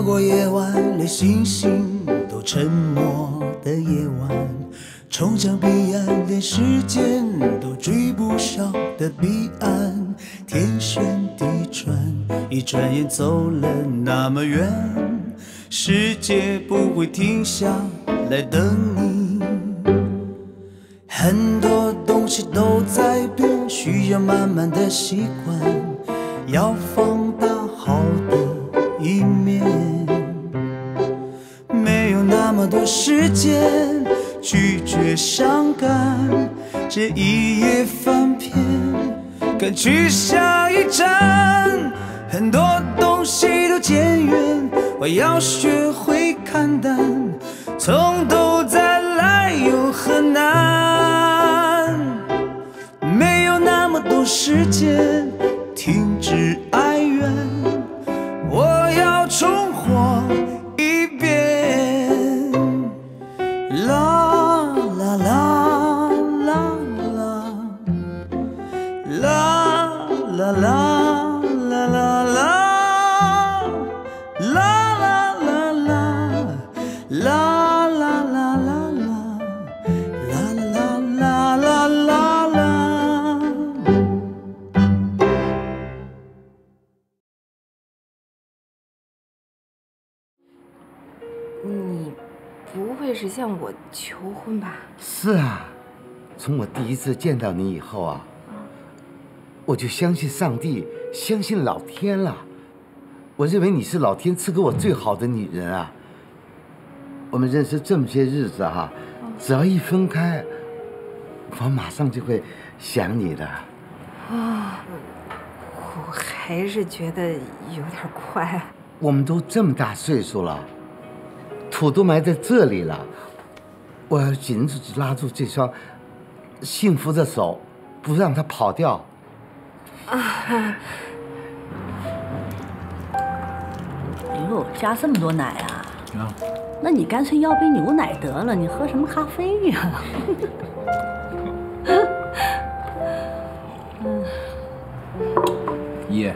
错过夜晚，连星星都沉默的夜晚，冲向彼岸，连时间都追不上的彼岸。天旋地转，一转眼走了那么远，世界不会停下来等你。很多东西都在变，需要慢慢的习惯，要放大好的一面，没有那么多时间拒绝伤感，这一页翻篇，赶去下一站。很多东西都渐远，我要学会看淡，从头再来又何难？没有那么多时间停止哀怨，我要重活一遍。啦啦啦啦啦啦啦啦。 你不会是向我求婚吧？ 是啊，从我第一次见到你以后啊，我就相信上帝，相信老天了。我认为你是老天赐给我最好的女人啊。我们认识这么些日子啊，只要一分开，我马上就会想你的。 啊，我还是觉得有点快。 我们都这么大岁数了，土都埋在这里了，我要紧紧拉住这双幸福的手，不让它跑掉。 哎呦，加这么多奶啊！ 啊， 那你干脆要杯牛奶得了，你喝什么咖啡呀？ 姨，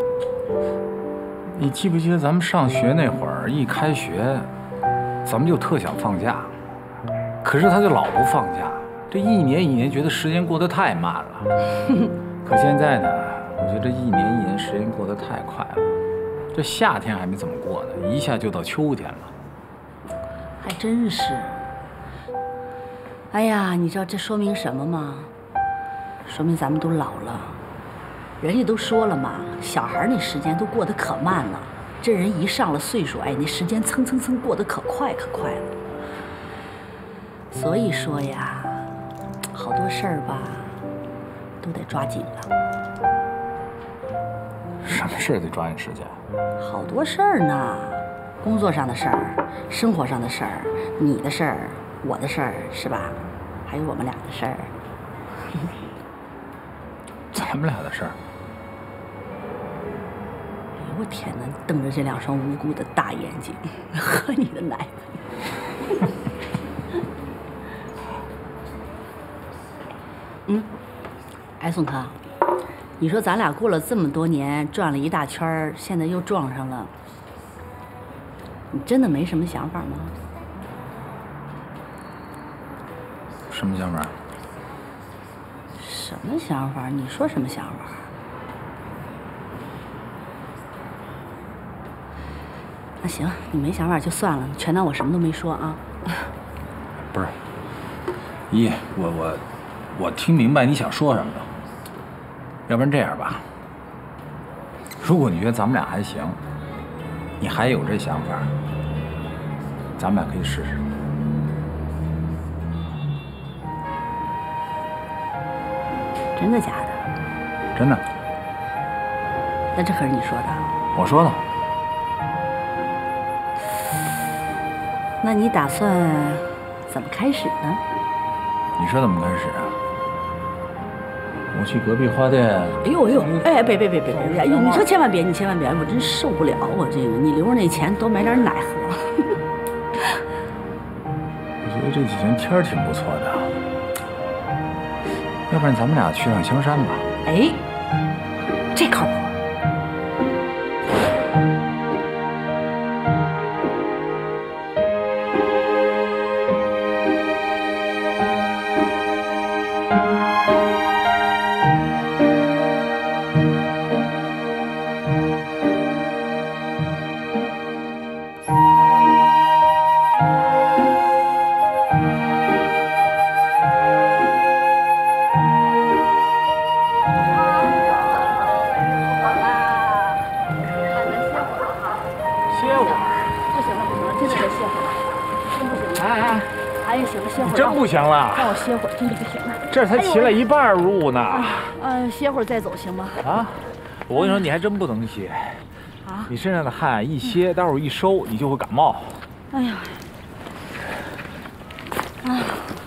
你记不记得咱们上学那会儿，一开学，咱们就特想放假，可是他就老不放假，这一年一年觉得时间过得太慢了。可现在呢，我觉得这一年一年时间过得太快了，这夏天还没怎么过呢，一下就到秋天了。 还真是。哎呀，你知道这说明什么吗？说明咱们都老了。人家都说了嘛，小孩那时间都过得可慢了，这人一上了岁数，哎，那时间蹭蹭蹭过得可快可快了。所以说呀，好多事儿吧，都得抓紧了。 什么事儿得抓紧时间？ 好多事儿呢，工作上的事儿，生活上的事儿，你的事儿，我的事儿，是吧？还有我们俩的事儿。 咱们俩的事儿。 哎呦我天哪！瞪着这两双无辜的大眼睛，喝你的奶。哎，宋康，你说咱俩过了这么多年，转了一大圈儿，现在又撞上了，你真的没什么想法吗？ 什么想法？ 什么想法？你说什么想法？那行，你没想法就算了，全当我什么都没说啊。 不是，姨，我听明白你想说什么了。要不然这样吧，如果你觉得咱们俩还行，你还有这想法，咱们俩可以试试。 真的假的？ 真的。 那这可是你说的？ 我说的。 那你打算怎么开始呢？ 你说怎么开始啊？我去隔壁花店。 哎呦哎呦，哎别！哎呦，你说千万别，你千万别，我真受不了我这个，你留着那钱多买点奶喝。 我觉得这几天天儿挺不错的，要不然咱们俩去趟香山吧。 哎，这靠谱。 真的得歇会儿，真不行。 哎， 哎呀，行了，歇会儿。 真不行了， 让我歇会儿，真的不行了。 这才骑了一半路呢。 歇会儿再走行吗？ 啊，我跟你说，你还真不能歇。啊，你身上的汗一歇，待会儿一收，你就会感冒。 哎呀，啊，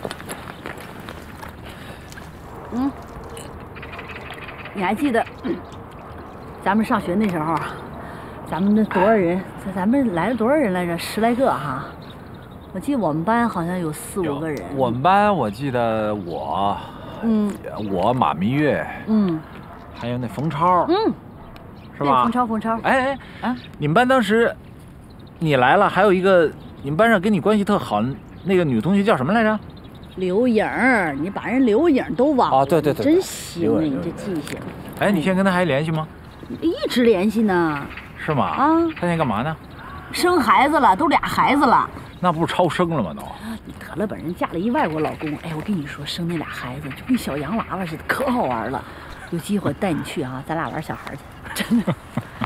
你还记得咱们上学那时候，咱们那多少人？咱们来了多少人来着？10来个哈。我记得我们班好像有4、5个人。 我们班我记得我，我马明月，还有那冯超，是吧？ 冯超。 哎，你们班当时你来了，还有一个你们班上跟你关系特好那个女同学叫什么来着？ 刘颖，你把人刘颖都忘了。 哦，对， 真行啊，你这记性。 哎，你现在跟她还联系吗？ 一直联系呢。 是吗？ 啊， 她现在干嘛呢？ 生孩子了，都2孩子了。 那不是超生了吗？都。 你得了吧，人嫁了一外国老公。哎，我跟你说，生那2孩子就跟小洋娃娃似的，可好玩了。有机会带你去啊，咱俩玩小孩去，真的。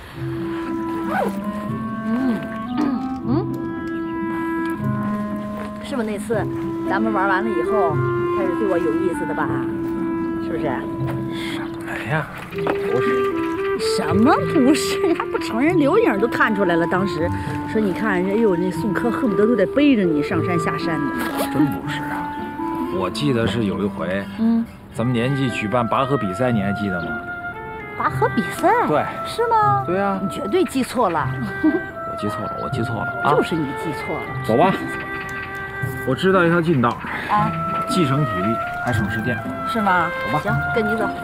是不是那次咱们玩完了以后，开始对我有意思的吧？是不是？ 什么呀？不是。 什么不是？还不承认？刘颖都看出来了，当时说你看，哎呦，那宋柯恨不得都得背着你上山下山的。 真不是啊！我记得是有一回，咱们年级举办拔河比赛，你还记得吗？ 拔河比赛？ 对。 是吗？ 对啊。 你绝对记错了。 我记错了啊！ 就是你记错了。 走吧。我知道一条近道啊，既省体力还省时间。 是吗？ 走吧。 行，跟你走。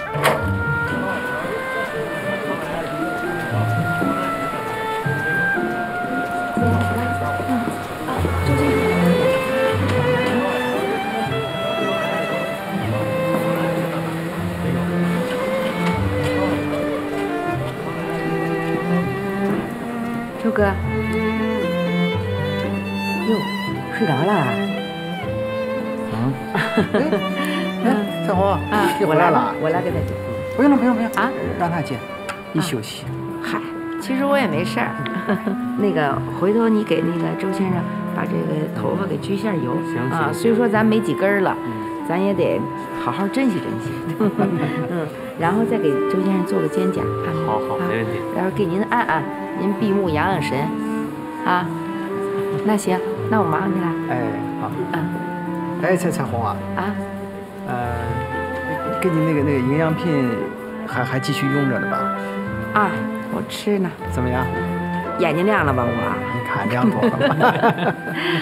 周哥，哟，睡着了？ 彩虹，你回来了？ 我来给他接。 不用啊， 让他接，你休息。 嗨，其实我也没事儿。那个，回头你给那个周先生把这个头发给焗下油。 行啊，虽说咱没几根了，咱也得好好珍惜珍惜。然后再给周先生做个肩胛。 好，没问题。 然后给您按按，您闭目养养神，啊。那行，那我忙去了。 哎，好。哎，彩虹啊。 啊。 给你那个营养品还继续用着呢吧？ 啊，我吃呢。 怎么样？ 眼睛亮了吧我？ 你看亮多了。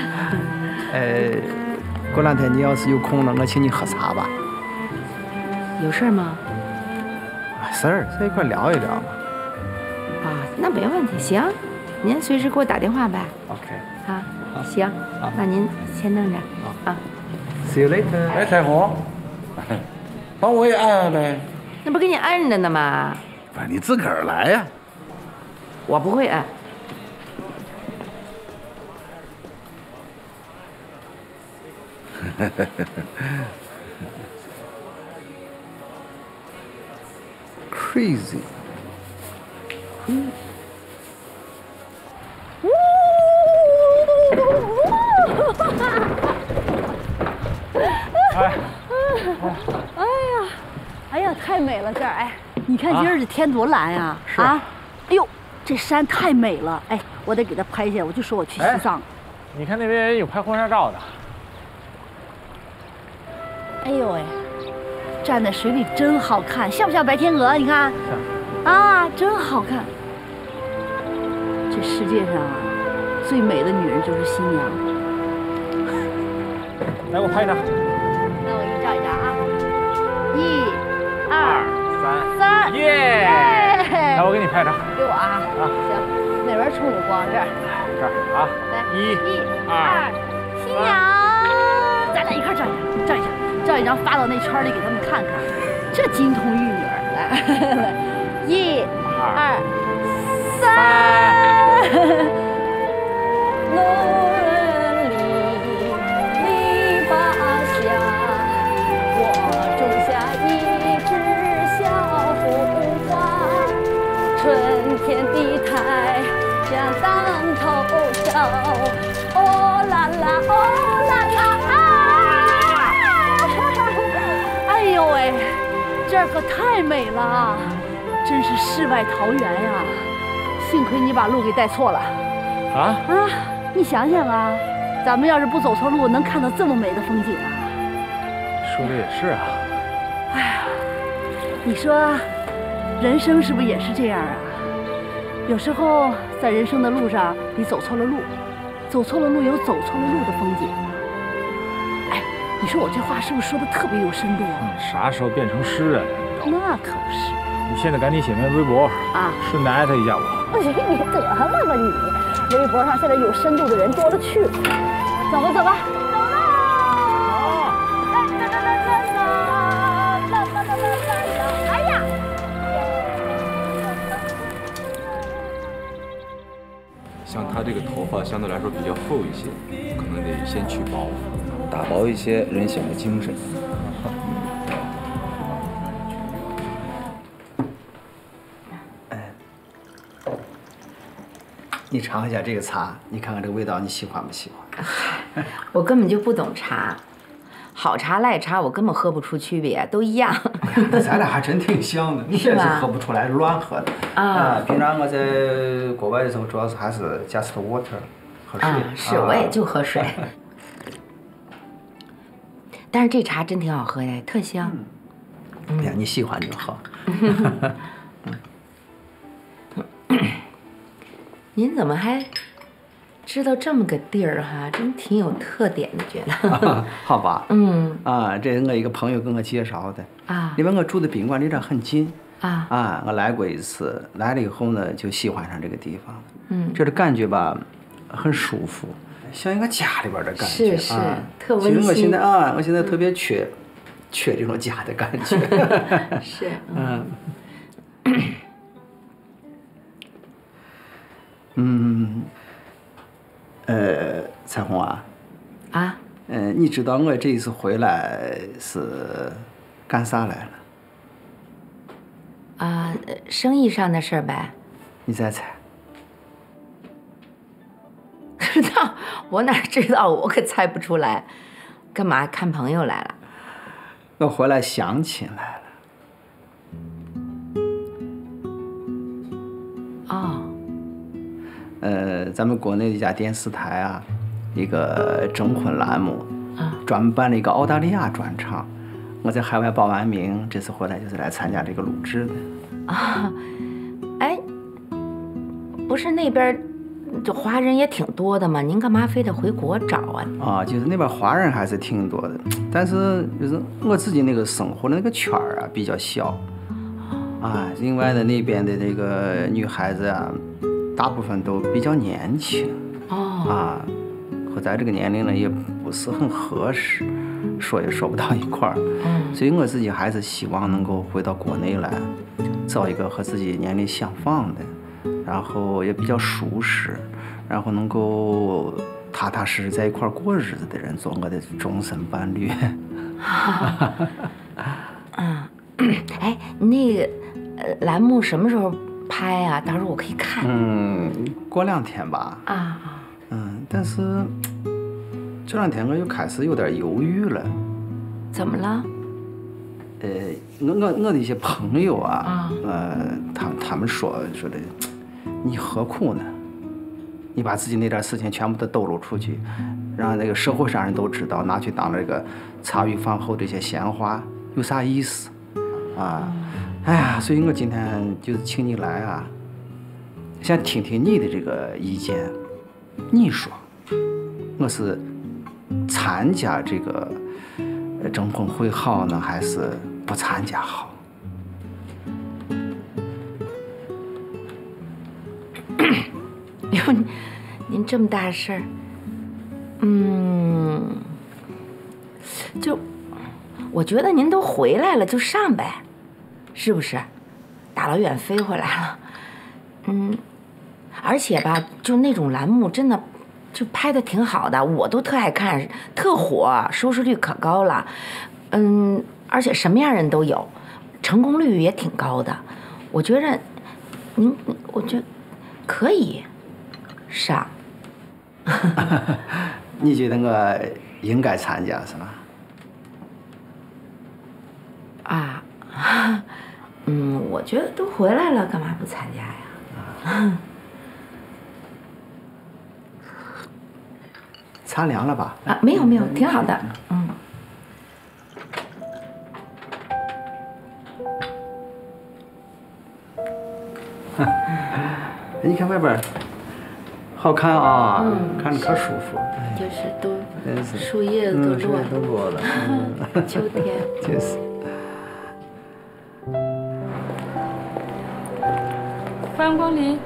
过两天你要是有空了，我请你喝茶吧。 有事吗？ 事儿，在一块聊一聊嘛。 啊，那没问题，行，您随时给我打电话呗。 OK。 啊，行，那您先弄着。啊。 See you later。 哎，彩虹，帮我也按按呗。 那不给你按着呢吗？ 不是，你自个儿来呀。 我不会按。 Crazy。 哎呀，太美了这儿！哎，你看今儿这天多蓝呀！啊，哎呦，这山太美了！哎，我得给它拍下来。我就说我去西藏。 你看那边有拍婚纱照的。 哎呦喂，站在水里真好看，像不像白天鹅？你看，啊，真好看。这世界上啊，最美的女人就是新娘。 来，我拍一张。 那我给你照一张啊！1、2、3， 耶！来，我给你拍张。 给我啊！行，哪边冲着光？这儿啊！ 来 1、 2，新娘，咱俩一块照一张，发到那圈里给他们看看，这金童玉女儿。来，1、2、3。农里篱笆下，我种下一枝小红花，春天的太阳当头照， 这儿可太美了，真是世外桃源呀！幸亏你把路给带错了。 啊？ 你想想啊，咱们要是不走错路，能看到这么美的风景啊！ 说的也是啊。 哎呀，你说，人生是不是也是这样啊？有时候在人生的路上，你走错了路，走错了路有走错了路的风景。哎，你说我这话是不是说的特别有深度啊？ 啥时候变成诗人了？ 那可不是。 你现在赶紧写篇微博啊， 顺带艾特一下我。 你得了吧你！微博上现在有深度的人多了去了。走吧走吧。走喽！哎呀！ 像他这个头发相对来说比较厚一些，可能得先去薄，打薄一些，人显得精神。 你尝一下这个茶，你看看这个味道，你喜欢不喜欢？ 我根本就不懂茶，好茶赖茶我根本喝不出区别，都一样。 咱俩还真挺像的，你也是喝不出来，乱喝的。平常我在国外的时候，主要是还是 just water， 喝水。 是，我也就喝水。但是这茶真挺好喝的，特香。 哎呀，你喜欢就好。 您怎么还知道这么个地儿哈？真挺有特点的，觉得。 好吧。这是我一个朋友跟我介绍的。因为我住的宾馆离这很近。我来过一次，来了以后呢，就喜欢上这个地方。这个感觉吧，很舒服，像一个家里边的感觉。 是，特温馨。 其实我现在特别缺这种家的感觉。 是。 彩虹啊，你知道我这一次回来是干啥来了？生意上的事儿呗。 你再猜。 那我哪知道？我可猜不出来。干嘛看朋友来了？ 我回来相亲来了。咱们国内的一家电视台啊，一个征婚栏目，专门办了一个澳大利亚专场。我在海外报完名，这次回来就是来参加这个录制的。 不是那边这华人也挺多的嘛，您干嘛非得回国找啊？ 就是那边华人还是挺多的，但是就是我自己那个生活的那个圈儿啊比较小。另外的那边的那个女孩子啊，大部分都比较年轻。和咱这个年龄呢也不是很合适，说也说不到一块儿。所以我自己还是希望能够回到国内来，找一个和自己年龄相仿的，然后也比较舒适，然后能够踏踏实实在一块儿过日子的人做我的终身伴侣。 那个栏目什么时候拍啊？到时候我可以看。 过2天吧。但是这2天我又开始有点犹豫了。 怎么了？ 我的一些朋友啊，他们说的，你何苦呢？你把自己那点事情全部都抖露出去，让那个社会上人都知道，拿去当这个茶余饭后这些闲话，有啥意思哎呀，所以我今天就是请你来啊，想听听你的这个意见。你说，我是参加这个征婚会好呢，还是不参加好？ 哟，您这么大事儿，就我觉得您都回来了，就上呗，是不是？大老远飞回来了，而且吧，就那种栏目真的就拍的挺好的，我都特爱看，特火，收视率可高了。而且什么样人都有，成功率也挺高的。我觉着我觉得可以上。 你觉得我应该参加是吗？ 我觉得都回来了，干嘛不参加呀？ 擦凉了吧？ 啊，没有没有，挺好的。嗯。 你看外边，好看啊，看着可舒服。 就是都真是树叶子都落都落了， 秋天。 就是。 欢迎光临，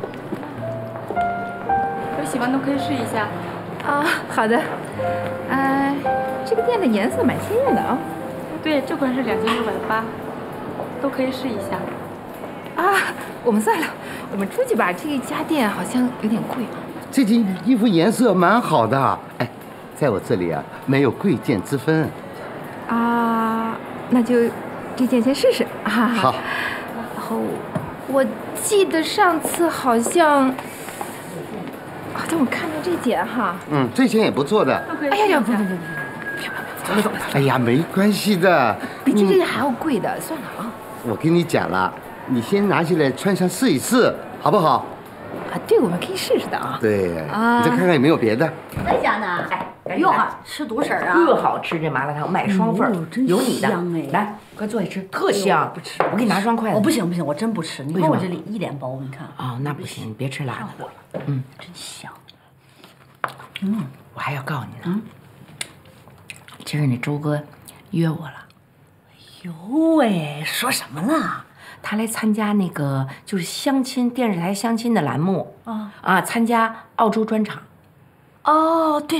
有喜欢的可以试一下。 啊，好的。这个店的颜色蛮鲜艳的啊。 对，这款是2680，都可以试一下。 啊，我们算了，我们出去吧。这家店好像有点贵。 这件衣服颜色蛮好的，哎，在我这里啊，没有贵贱之分。 啊，那就这件先试试啊。 好。 然后我记得上次好像我看到这件哈。 这件也不错的。 哎呀，不，走了。 哎呀，没关系的， 比这件还要贵的，算了啊。 我跟你讲了，你先拿下来穿上试一试，好不好？ 啊，对，我们可以试试的啊。 对，你再看看有没有别的。 在家呢？哎，哟哈，吃独食啊！ 特好吃这麻辣烫，买双份有你的。来，快坐下吃，特香。 不吃， 我给你拿双筷子。 不行，我真不吃。你看我这里一脸包，你看。 哦，那不行，你别吃辣的。 真香。 我还要告诉你呢。今儿那周哥约我了。 哟喂，说什么了？ 他来参加那个就是相亲电视台相亲的栏目参加澳洲专场。 哦，对。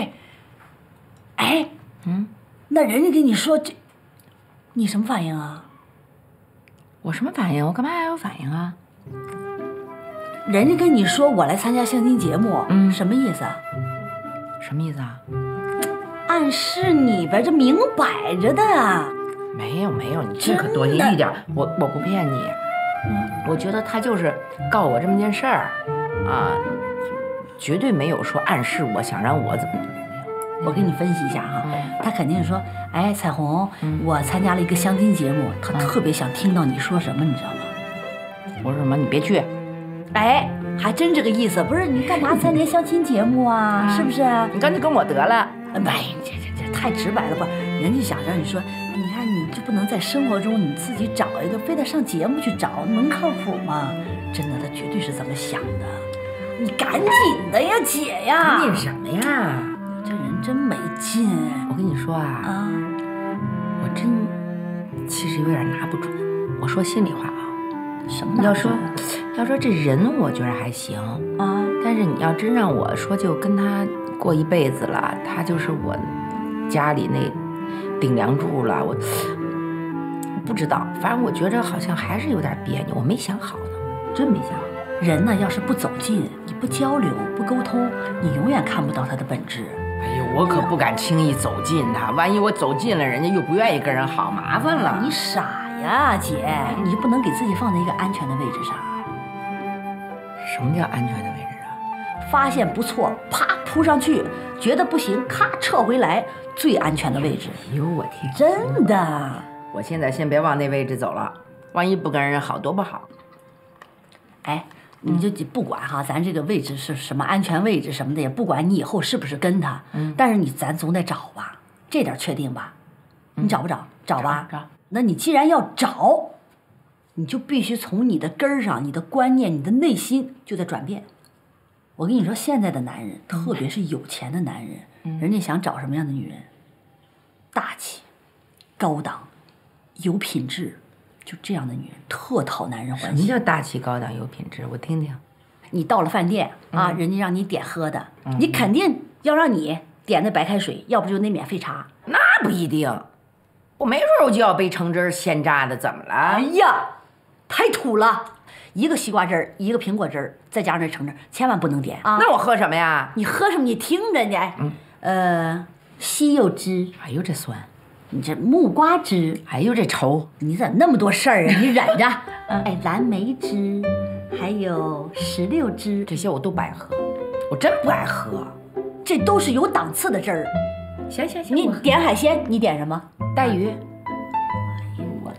哎，那人家跟你说这，你什么反应啊？ 我什么反应？我干嘛要有反应啊？ 人家跟你说我来参加相亲节目，什么意思啊？ 什么意思啊？ 暗示你呗，这明摆着的啊。 没有，你这可多一点，我不骗你。我觉得他就是告我这么件事儿绝对没有说暗示我想让我怎么。 我给你分析一下哈，他肯定是说，哎，彩虹，我参加了一个相亲节目，他特别想听到你说什么，你知道吗？ 我说什么？你别去。 哎，还真这个意思，不是你干嘛参加相亲节目啊？是不是？ 你干脆跟我得了。 哎，这太直白了吧？人家想让你说，你看你就不能在生活中你自己找一个，非得上节目去找，能靠谱吗？真的，他绝对是这么想的。你赶紧的呀，姐呀！ 赶紧什么呀？ 这人真没劲。 我跟你说我真其实有点拿不准。我说心里话啊， 什么？ 要说这人，我觉得还行但是你要真让我说就跟他过一辈子了，他就是我家里那顶梁柱了，我不知道，反正我觉着好像还是有点别扭，我没想好呢，真没想好。 人呢，要是不走近，你不交流、不沟通，你永远看不到他的本质。 哎呦，我可不敢轻易走近他，万一我走近了，人家又不愿意跟人好，麻烦了。 你傻呀，姐，你就不能给自己放在一个安全的位置上？ 什么叫安全的位置啊？ 发现不错，啪扑上去，觉得不行，咔撤回来，最安全的位置。 哎呦，我天， 真的。 我现在先别往那位置走了，万一不跟人好，多不好。 哎。你就不管哈，咱这个位置是什么安全位置什么的，也不管你以后是不是跟他，但是咱总得找吧，这点确定吧？你找不找？找吧。 找。 那你既然要找，你就必须从你的根儿上、你的观念、你的内心就得转变。我跟你说，现在的男人，特别是有钱的男人，人家想找什么样的女人？大气、高档、有品质。就这样的女人特讨男人欢喜。 什么叫大气高档有品质？我听听。 你到了饭店人家让你点喝的，你肯定要让你点那白开水，要不就那免费茶。 那不一定，我没说我就要杯橙汁鲜榨的，怎么了？ 哎呀，太土了！一个西瓜汁儿，一个苹果汁儿，再加上这橙汁，千万不能点啊！ 那我喝什么呀？ 你喝什么？你听着你，西柚汁。 哎呦，这酸。 你这木瓜汁， 哎呦这稠， 你咋那么多事儿啊？你忍着。哎，蓝莓汁，还有石榴汁， 这些我都不爱喝，我真不爱喝。 这都是有档次的汁儿。 行， 你点海鲜，你点什么？ 带鱼。 哎呦我的天！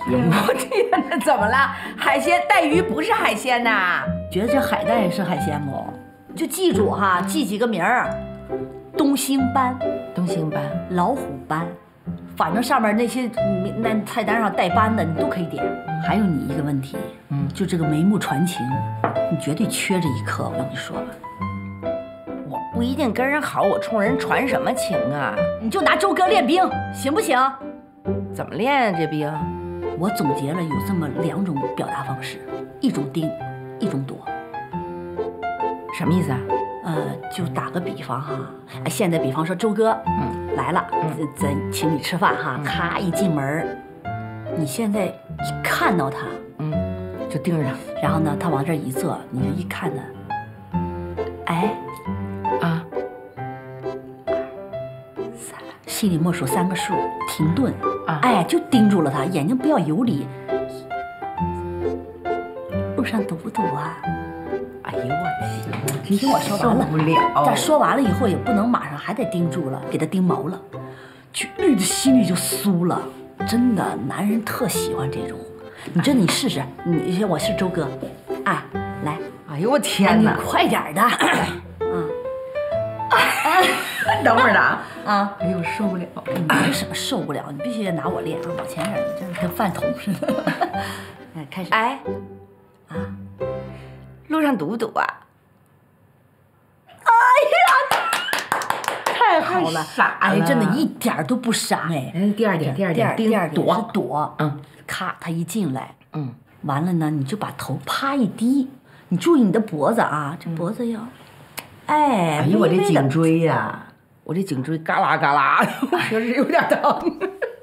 我天哪，怎么了？海鲜带鱼不是海鲜呐？ 觉得这海带是海鲜不？就记住哈，记几个名儿：东星斑、 东星斑、 老虎斑，反正上面那些那菜单上带斑的你都可以点。还有你一个问题，就这个眉目传情，你绝对缺这一颗。我跟你说吧， 我不一定跟人好，我冲人传什么情啊？ 你就拿周哥练兵，行不行？ 怎么练啊这兵？ 我总结了有这么2种表达方式，一种盯，一种躲。 什么意思啊？ 就打个比方哈，现在比方说周哥，来了，咱请你吃饭哈，咔一进门，你现在一看到他， 就盯着他， 然后呢，他往这一坐，你就一看呢，哎， 啊， 心里默数3个数，停顿， 啊， 哎，就盯住了他，眼睛不要游离。路上堵不堵啊？ 哎呦我天！听我说完了， 受不了。 但说完了以后也不能马上还得盯住了，给他盯毛了，就绿的心里就酥了。真的，男人特喜欢这种。你试试，我是周哥，哎，来， 哎呦我天哪！ 你快点的， 等会儿的啊！ 哎呦受不了！ 你没什么受不了，你必须得拿我练啊！往前点，你这跟饭桶似的。哎，开始。 哎，路上堵不堵啊？ 哎呀，太好了！哎，真的一点都不傻哎。 第二点是躲。咔，他一进来，完了呢，你就把头啪一低，你注意你的脖子啊，这脖子要，哎呦我这颈椎呀，我这颈椎嘎啦嘎啦，确实有点疼。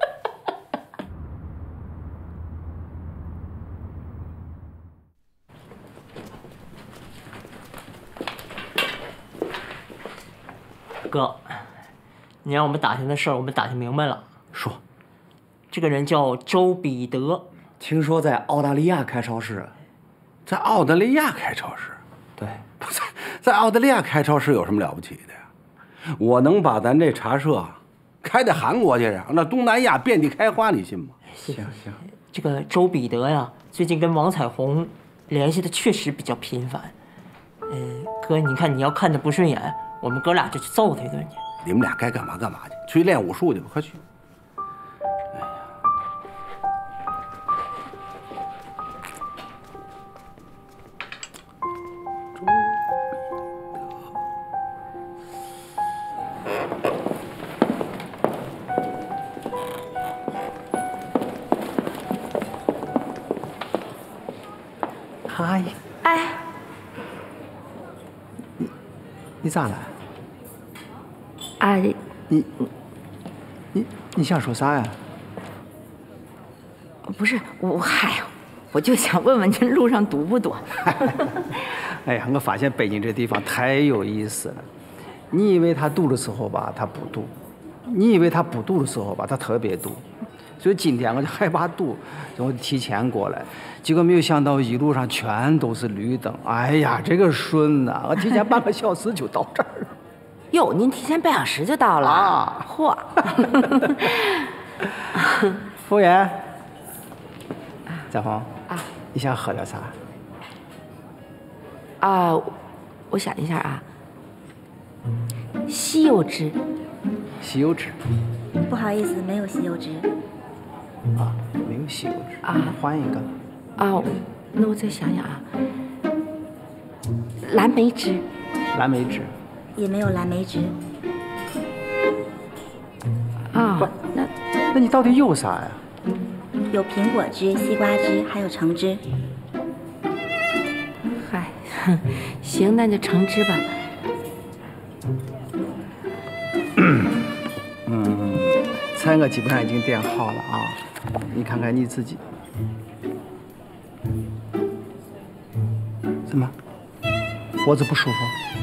哥，你让我们打听的事儿，我们打听明白了。 说， 这个人叫周彼得， 听说在澳大利亚开超市。 在澳大利亚开超市？ 对， 不是在澳大利亚开超市有什么了不起的呀？我能把咱这茶社开在韩国去，让那东南亚遍地开花，你信吗？ 行， 这个周彼得呀，最近跟王彩虹联系的确实比较频繁。哥，你看你要看他不顺眼，我们哥俩就去揍他一顿去。 你们俩该干嘛干嘛去，去练武术去吧，快去！哎呀，周彼得。嗨。 哎。 你咋了？ 啊， 你想说啥呀？ 不是我就想问问这路上堵不堵？ 哎呀，我发现北京这地方太有意思了。你以为它堵的时候吧，它不堵；你以为它不堵的时候吧，它特别堵。所以今天我就害怕堵，我提前过来，结果没有想到一路上全都是绿灯。哎呀，这个顺呐！我提前半个小时就到这儿了。 哟，您提前半小时就到了啊？嚯！ 服务员，彩虹啊，你想喝点啥？ 啊，我想一下啊，西柚汁。 西柚汁？ 不好意思，没有西柚汁。 啊，没有西柚汁啊，换一个。 啊，那我再想想啊，蓝莓汁。 蓝莓汁。 也没有蓝莓汁。 啊， 那你到底有啥呀？ 有苹果汁、西瓜汁，还有橙汁。 嗨，行，那就橙汁吧。 菜我基本上已经点好了啊，你看看你自己。怎么？脖子不舒服？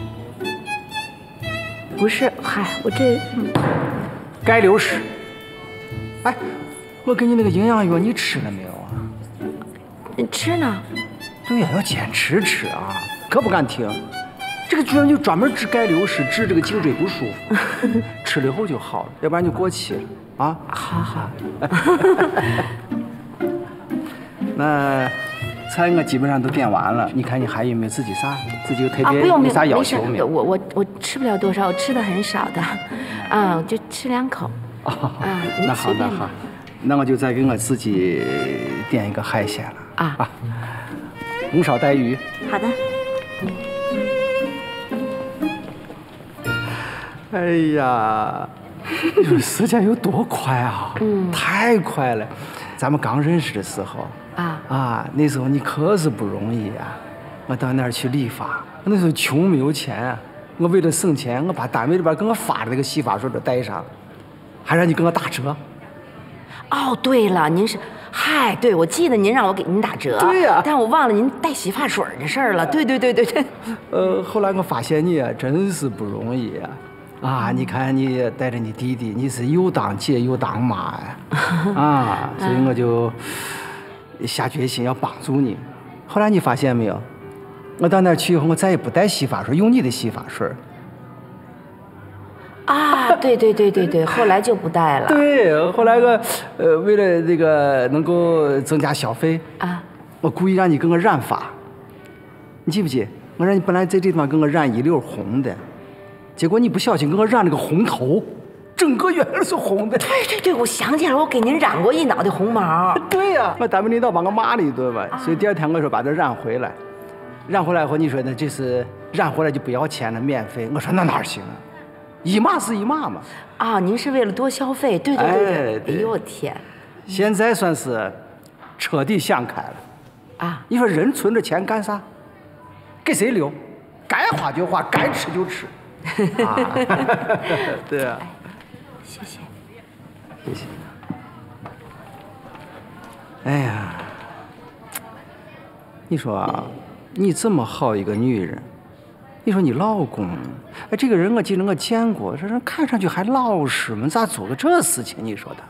不是，嗨，我这该流失。哎，我给你那个营养药你吃了没有啊？ 你吃呢？ 对呀，要坚持吃啊，可不敢停。这个居然就专门治钙流失，治这个颈椎不舒服，吃了以后就好了，要不然就过期了啊。 好。 那菜我基本上都点完了，你看你还有没有自己啥？自己有特别不用啥要求没有？ 我吃不了多少，我吃的很少的，就吃2口。 那好那好，那我就再给我自己点一个海鲜了啊，红烧带鱼。 好的。 哎呀，你说时间有多快啊！太快了。咱们刚认识的时候那时候你可是不容易呀。我到那儿去理发，那时候穷没有钱啊。我为了省钱，我把单位里边给我发的那个洗发水都带上，还让你给我打折。 哦，对了，您是。嗨，对，我记得您让我给您打折， 对呀， 但我忘了您带洗发水的事儿了。对。 后来我发现你啊，真是不容易啊！你看你带着你弟弟，你是又当姐又当妈呀，所以我就下决心要帮助你。后来你发现没有，我到那儿去以后，我再也不带洗发水，用你的洗发水。 对，后来就不带了。 对，后来为了这个能够增加消费我故意让你给我染发，你记不记？我让你本来在这地方给我染一绺红的，结果你不小心给我染了个红头，整个圆是红的。 对，我想起来了，我给您染过一脑袋红毛。 对呀，我单位领导把我骂了一顿嘛，所以第2天我说把这染回来，染回来后你说那这是染回来就不要钱了，免费。我说那哪行啊？一码是一码嘛。 您是为了多消费？对。哎呦我天！ 现在算是彻底想开了你说人存着钱干啥？给谁留？该花就花，该吃就吃。对啊。 谢谢。 哎呀，你说你这么好一个女人。你说你老公，这个人我记得我见过，这人看上去还老实嘛，咋做个这事情？你说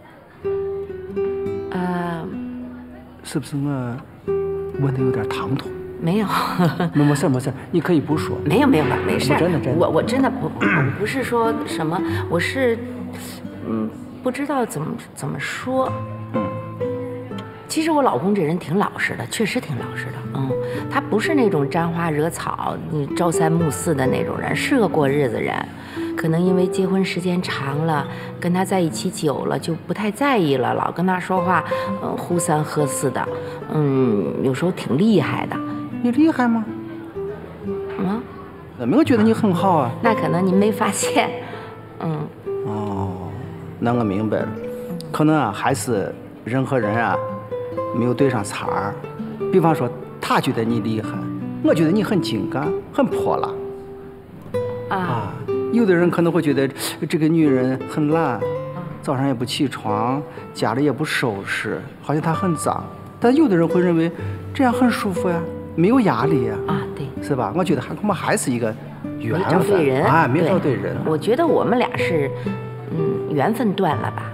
他？是不是我问的有点唐突？ 没有， 没事，你可以不说。 没有，没事。 真的。 我真的不是说什么，我是不知道怎么说。其实我老公这人挺老实的，确实挺老实的。他不是那种沾花惹草、你朝三暮四的那种人，是个过日子人。可能因为结婚时间长了，跟他在一起久了，就不太在意了，老跟他说话，呼三喝四的，有时候挺厉害的。 你厉害吗？怎么我觉得你很好啊？ 那可能您没发现。 那我明白了，可能还是人和人没有对上茬儿。比方说，他觉得你厉害，我觉得你很精干、很泼辣。有的人可能会觉得这个女人很懒，早上也不起床，家里也不收拾，好像她很脏。但有的人会认为这样很舒服呀，没有压力呀。 对， 是吧？我觉得恐怕还是一个缘分。 没找对人没找对人。 我觉得我们俩是，缘分断了吧。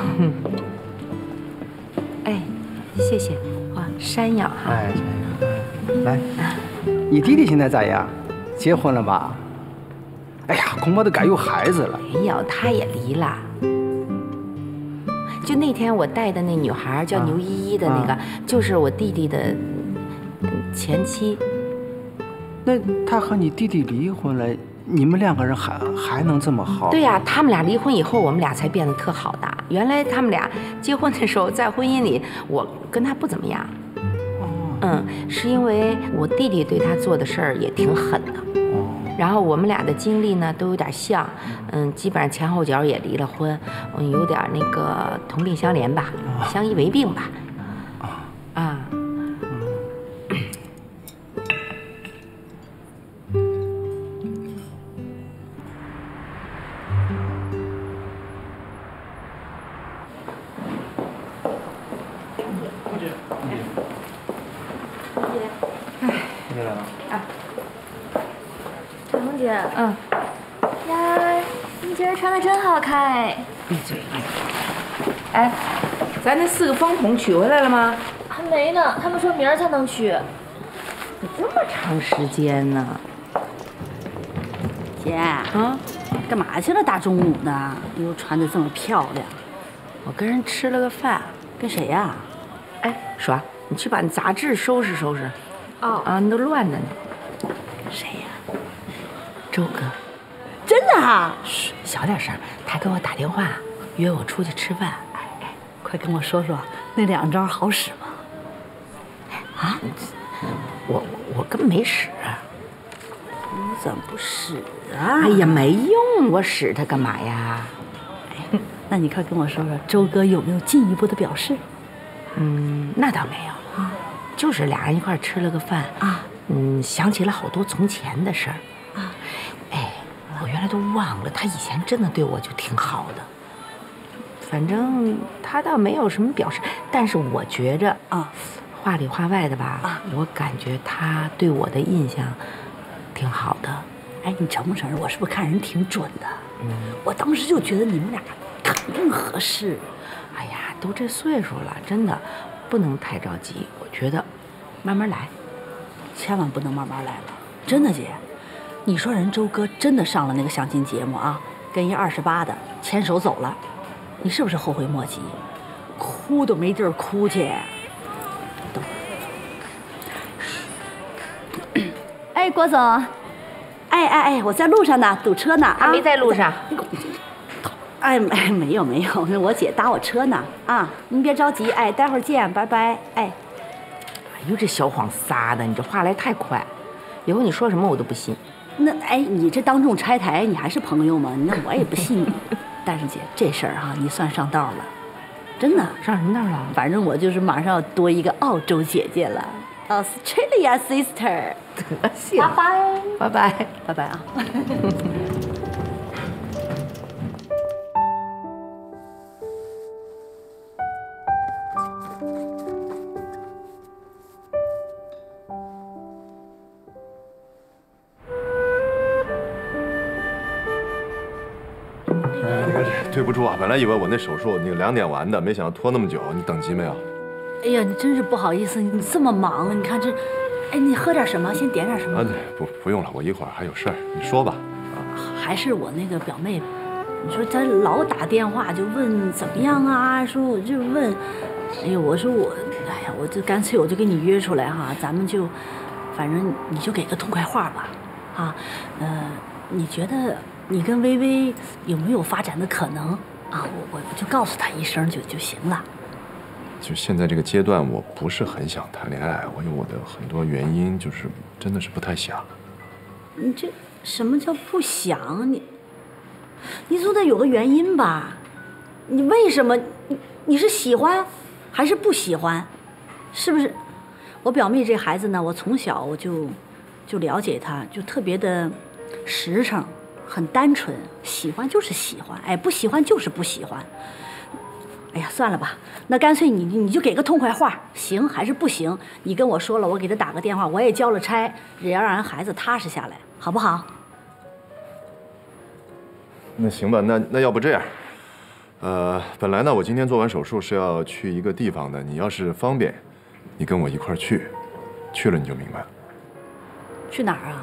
谢谢，哇，山药哈。 来，你弟弟现在咋样？结婚了吧？哎呀，恐怕都该有孩子了。 没有，他也离了。就那天我带的那女孩叫牛依依的那个，就是我弟弟的前妻。 那他和你弟弟离婚了，你们2个人还能这么好？ 对呀，他们俩离婚以后，我们俩才变得特好的。原来他们俩结婚的时候，在婚姻里，我跟他不怎么样。是因为我弟弟对他做的事儿也挺狠的。然后我们俩的经历呢都有点像，基本上前后脚也离了婚，有点那个同病相怜吧，相依为命吧。 红姐，呀，你今儿穿的真好看哎！ 闭嘴！哎，咱那4个风筒取回来了吗？ 还没呢，他们说明儿才能取。 怎么这么长时间呢？ 姐，干嘛去了？大中午的，又穿的这么漂亮。 我跟人吃了个饭。 跟谁呀？ 哎，爽， 你去把那杂志收拾收拾。 哦。 啊，你都乱着呢。 谁呀？ 周哥。 真的啊？ 嘘，小点声。他给我打电话，约我出去吃饭。 哎，快跟我说说那2招好使吗？啊？ 我根本没使。 你怎么不使啊？ 哎呀，没用，我使它干嘛呀？ 哎，那你快跟我说说，周哥有没有进一步的表示？ 那倒没有啊，就是俩人一块吃了个饭啊。 想起了好多从前的事儿啊。 哎，我原来都忘了，他以前真的对我就挺好的。反正他倒没有什么表示，但是我觉着啊， 话里话外的吧，我感觉他对我的印象挺好的。 哎，你承不承认我是不是看人挺准的？我当时就觉得你们俩肯定合适。 哎呀，都这岁数了，真的不能太着急。我觉得慢慢来， 千万不能慢慢来了。真的姐，你说人周哥真的上了那个相亲节目啊，跟一28的牵手走了，你是不是后悔莫及？哭都没地儿哭去。哎，郭总，哎，我在路上呢，堵车呢。 还没在路上。 哎，没有，那我姐搭我车呢。啊，您别着急，哎，待会儿见，拜拜。哎呦，这小谎撒的，你这话来太快，以后你说什么我都不信。 那哎，你这当众拆台，你还是朋友吗？那我也不信你。但是姐，这事儿哈，你算上道了，真的。 上什么道了？ 反正我就是马上要多一个澳洲姐姐了。Australia sister， 得行，拜拜啊！ 对不住啊，本来以为我那手术那个2点完的，没想到拖那么久。你等急没有？ 哎呀，你真是不好意思，你这么忙，你看这，哎，你喝点什么？先点点什么？ 啊，不用了，我一会儿还有事儿，你说吧。 还是我那个表妹，你说她老打电话就问怎么样啊？说我就问，哎呀，我说哎呀，我就干脆我就给你约出来哈，咱们就，反正你就给个痛快话吧，啊，你觉得你跟薇薇有没有发展的可能啊？我就告诉她一声就行了。 就现在这个阶段，我不是很想谈恋爱，我有我的很多原因，就是真的是不太想。 你这什么叫不想？你总得有个原因吧？你为什么？你是喜欢还是不喜欢？是不是？我表妹这孩子呢，我从小我就了解她，就特别的实诚，很单纯，喜欢就是喜欢，哎，不喜欢就是不喜欢。哎呀，算了吧，那干脆你就给个痛快话，行还是不行？你跟我说了，我给他打个电话，我也交了差，也要让人孩子踏实下来，好不好？ 那行吧，那要不这样，本来呢，我今天做完手术是要去一个地方的，你要是方便，你跟我一块儿去，去了你就明白了。 去哪儿啊？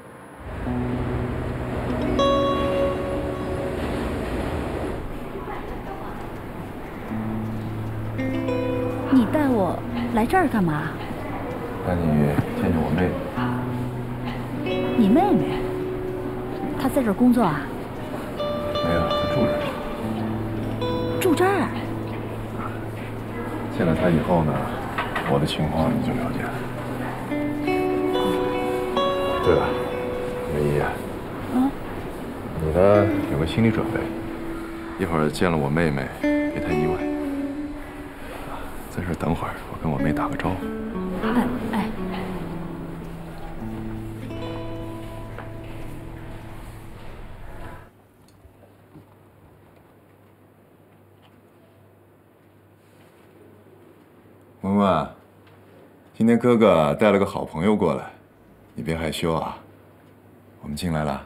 你带我来这儿干嘛？ 带你见见我妹妹。 你妹妹？她在这儿工作啊？ 没有，她住这儿。 住这儿？ 见了她以后呢，我的情况你就了解了。对了，唯一啊，你呢有个心理准备，一会儿见了我妹妹，别太意外。在这儿等会儿，我跟我妹打个招呼。 哎。 文文，今天哥哥带了个好朋友过来，你别害羞啊。我们进来了。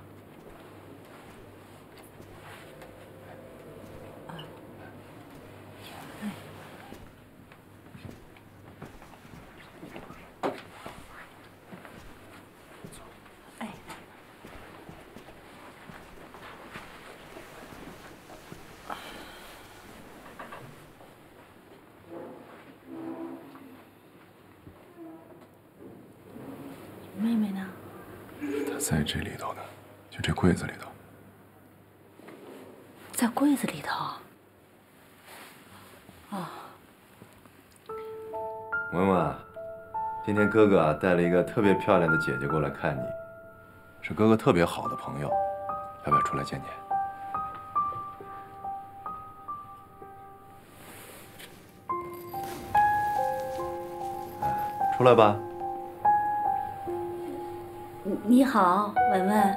在这里头呢，就这柜子里头。 在柜子里头。哦。 文文，今天哥哥啊带了一个特别漂亮的姐姐过来看你，是哥哥特别好的朋友，要不要出来见见？出来吧。 你好，文文。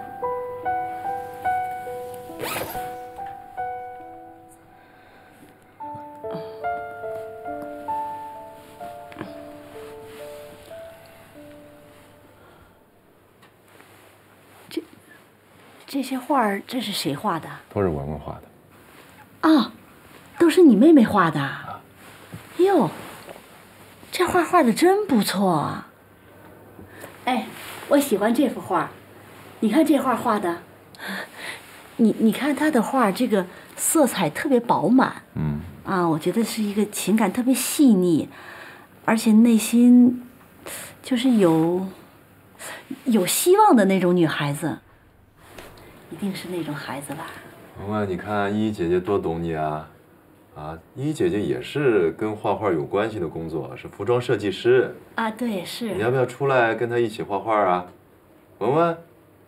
这些画儿，这是谁画的？ 都是文文画的。 啊，都是你妹妹画的。哟，这画画的真不错啊！哎，我喜欢这幅画，你看这画画的，你看他的画，这个色彩特别饱满。我觉得是一个情感特别细腻，而且内心就是有希望的那种女孩子。一定是那种孩子吧？ 文文，你看依依姐姐多懂你啊！依依姐姐也是跟画画有关系的工作，是服装设计师啊。对，是。 你要不要出来跟她一起画画啊？文文。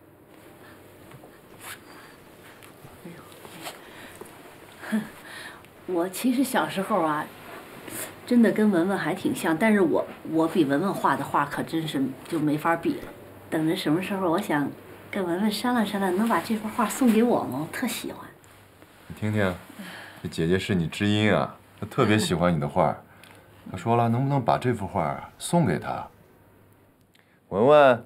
我其实小时候啊，真的跟文文还挺像，但是我比文文画的画可真是就没法比了。等着什么时候，我想跟文文商量商量，能把这幅画送给我吗？我特喜欢。 你听听，这姐姐是你知音啊，她特别喜欢你的画。她说了，能不能把这幅画送给她？文文，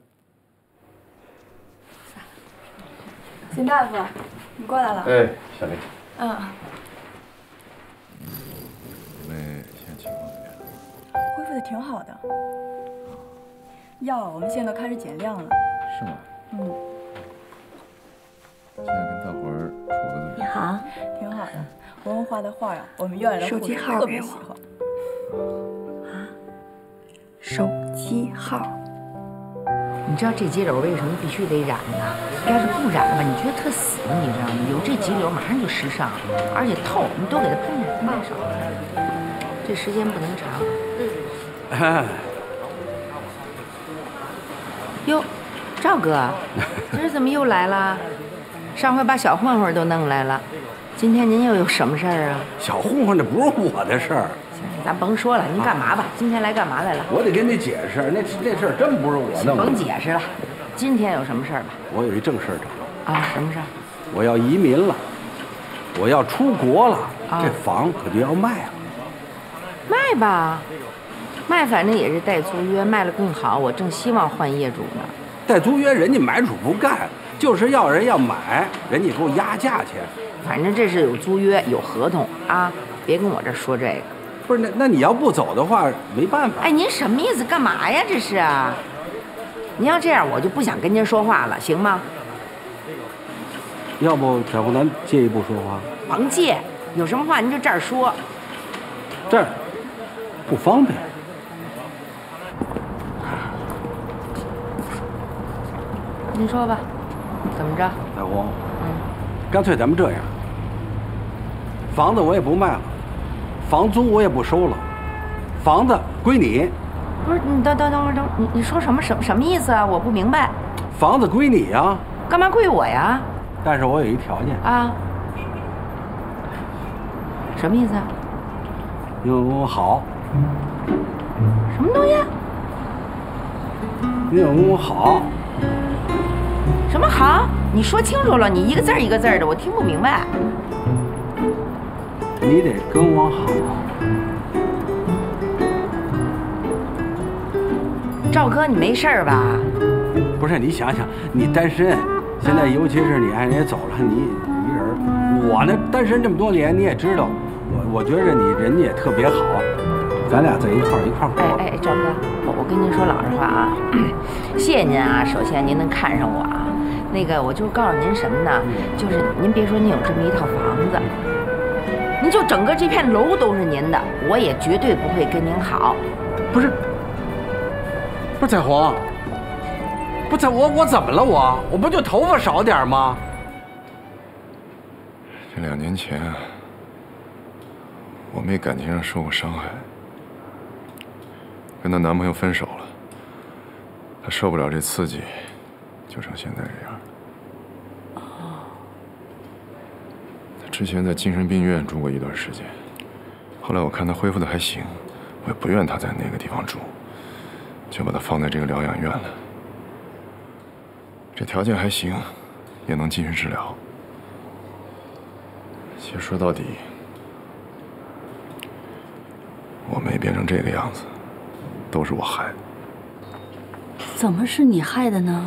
邢大夫，你过来了。 哎，小丽。妹现在情况怎么样？ 恢复的挺好的，药我们现在都开始减量了。 是吗？现在跟大伙儿处的怎么样？ 你好， 挺好的。文文画的画呀，我们院里的护士特别喜欢。 手机号。 你知道这肌瘤为什么必须得染呢？要是不染吧，你觉得特死，你知道吗？有这肌瘤马上就时尚，而且透，你多给它喷点太少了，这时间不能长。哟，赵哥，今儿怎么又来了？上回把小混混都弄来了，今天您又有什么事儿啊？ 小混混，这不是我的事儿。 咱甭说了，您干嘛吧？今天来干嘛来了？ 我得跟你解释，那事儿真不是我弄的。 甭解释了，今天有什么事儿吧？ 我有一正事儿找。 啊，什么事儿？ 我要移民了，我要出国了，这房可就要卖了。 卖吧，卖反正也是带租约，卖了更好。我正希望换业主呢。 带租约，人家买主不干，就是要人要买，人家给我压价钱。 反正这是有租约有合同啊，别跟我这说这个。 不是，那你要不走的话，没办法。 哎，您什么意思？干嘛呀？这是啊？您要这样，我就不想跟您说话了，行吗？ 要不小姑咱借一步说话？ 甭借，有什么话您就这儿说。 这儿不方便。 您说吧，怎么着？ 大红，干脆咱们这样，房子我也不卖了。房租我也不收了，房子归你。 不是你等，你说什么意思啊？我不明白。 房子归你呀？ 干嘛归我呀？ 但是我有一条件啊。什么意思啊？ 你要跟我好。 什么东西？ 你要跟我好。 什么好？你说清楚了，你一个字一个字的，我听不明白。 你得跟我好。 赵哥，你没事儿吧？ 不是，你想想，你单身，现在尤其是你爱人也走了，你一人，我呢单身这么多年，你也知道，我觉着你人家也特别好，咱俩在一块过。 哎，赵哥，我跟您说老实话啊，谢谢您啊，首先您能看上我啊，那个我就告诉您什么呢？就是您别说您有这么一套房子。您就整个这片楼都是您的，我也绝对不会跟您好。 不是彩虹， 不是我怎么了？我不就头发少点吗？ 这2年前，我妹感情上受过伤害，跟她男朋友分手了，她受不了这刺激，就成现在这样。她之前在精神病院住过一段时间，后来我看她恢复的还行，我也不愿她在那个地方住，就把她放在这个疗养院了。这条件还行，也能进行治疗。其实说到底，我妹变成这个样子，都是我害的。 怎么是你害的呢？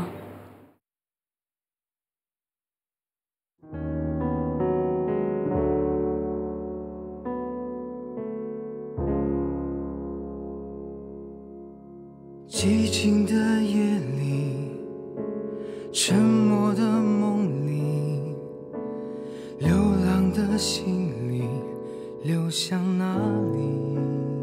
寂静的夜里，沉默的梦里，流浪的心里，流向哪里？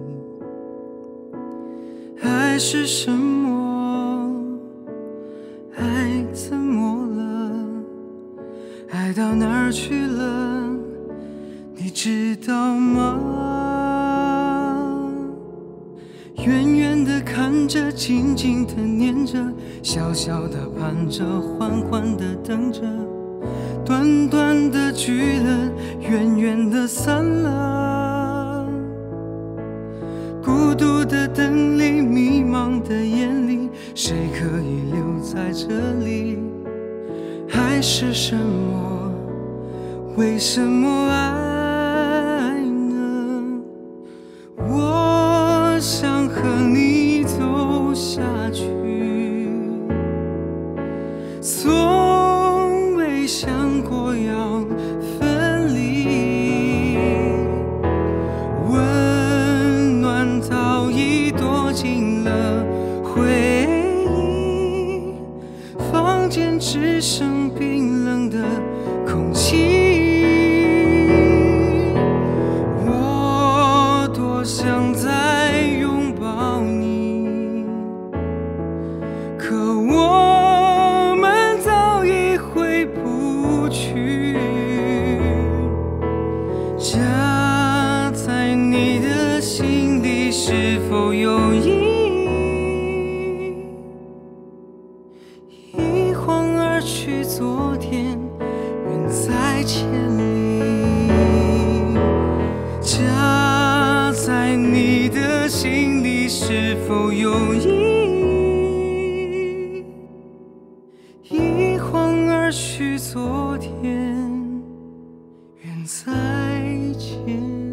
爱是什么？爱怎么了？爱到哪儿去了？你知道吗？远远地看着，静静地念着，小小地盼着，缓缓地等着，短短的聚了，远远地散了。孤独的灯里，迷茫的眼里，谁可以留在这里？爱是什么？为什么爱呢？我想和你走下去，从未想过要分离，温暖早已躲进了回忆，房间只剩冰冷的空气。我多想再拥抱你，可我们早已回不去。家在你的心里是否有意义？一晃而去，昨天远在千里。家在你的心里是否有意义？一晃而去，昨天远在千里。